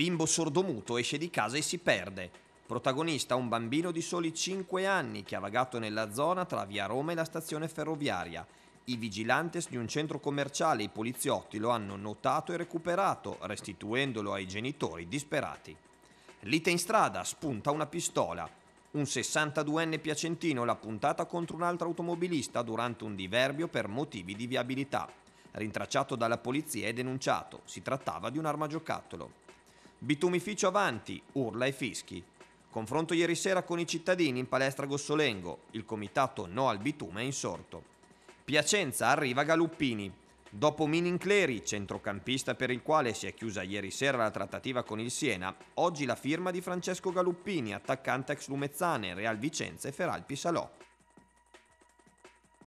Bimbo sordomuto esce di casa e si perde. Protagonista un bambino di soli 5 anni che ha vagato nella zona tra via Roma e la stazione ferroviaria. I vigilantes di un centro commerciale e i poliziotti lo hanno notato e recuperato, restituendolo ai genitori disperati. Lite in strada, spunta una pistola. Un 62enne piacentino l'ha puntata contro un altro automobilista durante un diverbio per motivi di viabilità. Rintracciato dalla polizia e denunciato, si trattava di un'arma giocattolo. Bitumificio avanti, urla e fischi. Confronto ieri sera con i cittadini in palestra Gossolengo, il comitato no al bitume è insorto. Piacenza arriva Galuppini. Dopo Minincleri, centrocampista per il quale si è chiusa ieri sera la trattativa con il Siena, oggi la firma di Francesco Galuppini, attaccante ex Lumezzane, Real Vicenza e Feralpi Salò.